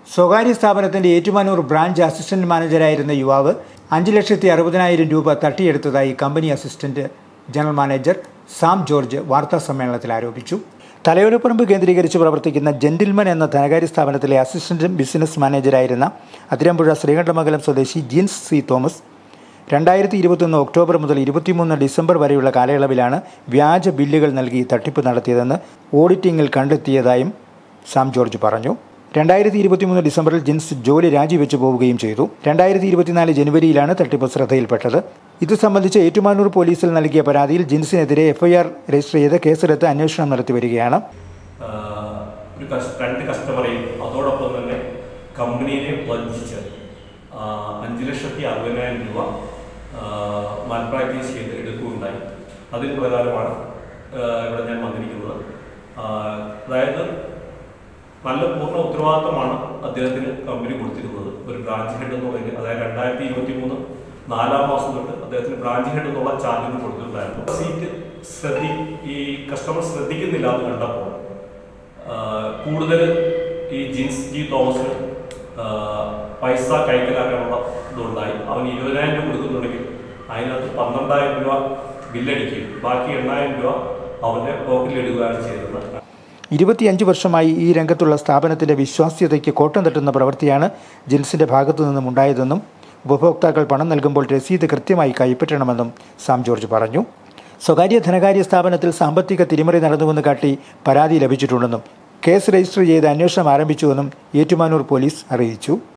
സ്വകാര്യ സ്ഥാപനത്തിന്റെ Ettumanoor branch assistant മാനേജരായിരുന്ന യുവാവ് 5,60,000 രൂപ തട്ടിയെടുത്തതായി company assistant general manager Sam George വാർത്താസമ്മേളനത്തിൽ ആരോപിച്ചു. തലയോലപ്പറമ്പ് കേന്ദ്രീകരിച്ച് പ്രവർത്തിക്കുന്ന ജെന്റിൽമൻ എന്ന ധനകാര്യ സ്ഥാപനത്തിലെ അസിസ്റ്റന്റ് ബിസിനസ് മാനേജരായിരുന്ന അതിരമ്പുഴ ശ്രീകണ്ഠമംഗലം സ്വദേശി ജിൻസ് സി തോമസ് 2021 ഒക്ടോബർ മുതൽ 23 ഡിസംബർ വരെയുള്ള കാലയളവിലാണ് വ്യാജ ബില്ലുകൾ നൽകി തട്ടിപ്പ് നടത്തിയതെന്ന് ഓഡിറ്റിംഗിൽ കണ്ടെത്തിയതായും സാം ജോർജ് പറഞ്ഞു. 2023 ഡിസംബറിൽ ജിൻസ് ജോലി രാജിവെച്ചു പോവുകയും ചെയ്തു. 2024 ജനുവരിയിലാണ് തട്ടിപ്പ് ശ്രദ്ധയിൽപ്പെട്ടത്. ഇത് സംബന്ധിച്ച് ഏറ്റുമാനൂർ പോലീസിൽ നൽകിയ പരാതിയിൽ ജിൻസിനെതിരെ FIR രജിസ്റ്റർ ചെയ്ത് കേസെടുത്ത് അന്വേഷണം നടത്തി വരികയാണ്. രണ്ട് കസ്റ്റമറെയും അതോടൊപ്പം തന്നെ കമ്പനിയെ വഞ്ചിച്ച് 5,60,000 രൂപ മാൽപ്രാക്ടീസ് ചെയ്ത് എടുക്കുകയുണ്ടായി. അതിന് പ്രകാരമാണ് ഇവിടെ ഞാൻ വന്നിരിക്കുന്നത്. അതായത് നല്ല പൂർണ്ണ ഉത്തരവാദിത്തമാണ് അദ്ദേഹത്തിന് കമ്പനി കൊടുത്തിരുന്നത്. ഒരു ബ്രാഞ്ച് ഹെഡ് എന്ന് പറയുന്നത്, അതായത് 2023 4-ാം മാസം തൊട്ട് അദ്ദേഹത്തിന് ബ്രാഞ്ച് ഹെഡ് എന്നുള്ള ചാർജ് കൊടുത്തിട്ടുണ്ടായിരുന്നു. സീറ്റ് ഈ കസ്റ്റമർ ശ്രദ്ധിക്കുന്നില്ല എന്ന് കണ്ടപ്പോൾ കൂടുതൽ ഈ ജിൻസ് ജി തോമസിന് പൈസ കൈക്കലാക്കാനുള്ള ഇതുണ്ടായി. അവൻ 20,000 രൂപ കൊടുക്കുന്നുണ്ടെങ്കിൽ അതിനകത്ത് 12,000 രൂപ ബില്ലടിക്കുകയും ബാക്കി 8,000 രൂപ അവൻ്റെ പോക്കറ്റിലിടുകയാണ് ചെയ്തത്. 25 വർഷമായി ഈ രംഗത്തുള്ള സ്ഥാപനത്തിന്റെ വിശ്വാസ്യതയ്ക്ക് കോട്ടം തട്ടുന്ന പ്രവൃത്തിയാണ് ജിൻസിന്റെ ഭാഗത്തു നിന്നും ഉണ്ടായതെന്നും ഉപഭോക്താക്കൾ പണം നൽകുമ്പോൾ രസീത് കൃത്യമായി കൈപ്പറ്റണമെന്നും സാം ജോർജ് പറഞ്ഞു. സ്വകാര്യ ധനകാര്യ സ്ഥാപനത്തിൽ സാമ്പത്തിക തിരിമറി നടന്നുവെന്ന് കാട്ടി പരാതി ലഭിച്ചിട്ടുണ്ടെന്നും കേസ് രജിസ്റ്റർ ചെയ്ത് അന്വേഷണം ആരംഭിച്ചുവെന്നും ഏറ്റുമാനൂർ പോലീസ് അറിയിച്ചു.